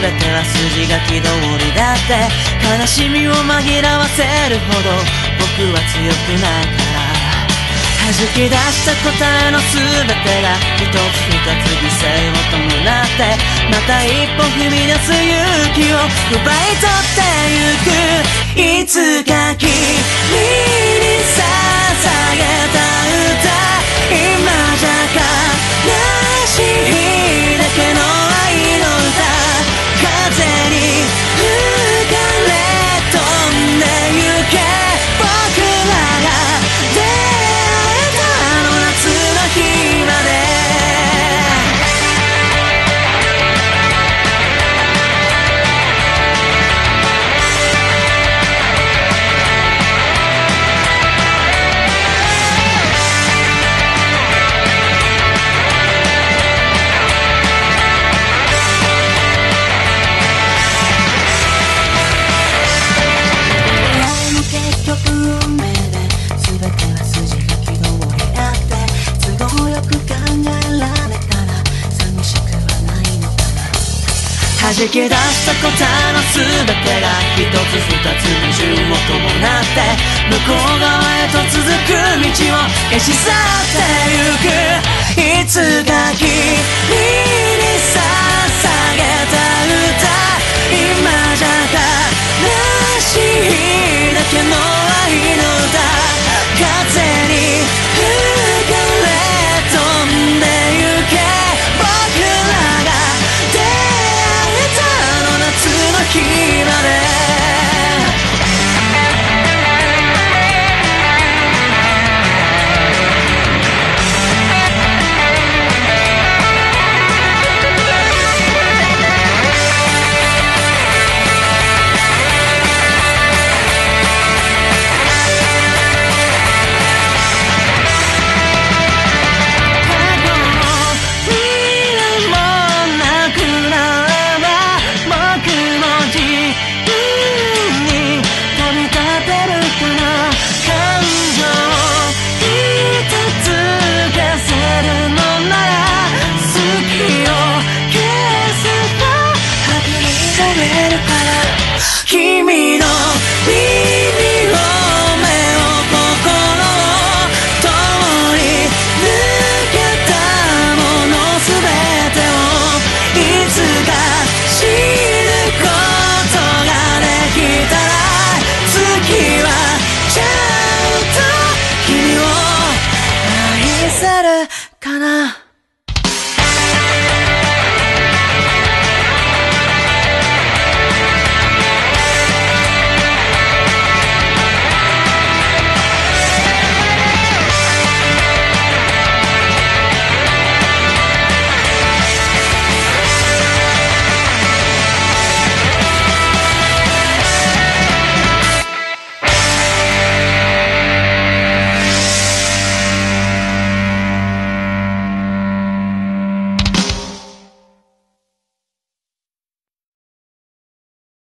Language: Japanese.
ては筋書き通りだって、悲しみを紛らわせるほど僕は強くないから、弾き出した答えの全てが一つ二つ犠牲を伴って、また一歩踏み出す勇気を奪い取ってゆく。いつか君に捧げた歌、今じゃ悲しいだけの愛の歌、風に吹かれ飛んでゆけ。僕らが出会えたあの夏の日まで。弾き出した答えの全てが一つ二つ矛盾を伴って、向こう側へと続く道を消し去ってゆく。いつか君に捧げた歌、今じゃ悲しいだけの愛の歌、風に吹かれ飛んでゆけ。僕らが出会えたあの夏の日まで。君の耳を目を心を共に抜けたもの全てをいつか知ることができたら、次はちゃんと君を愛せるかな。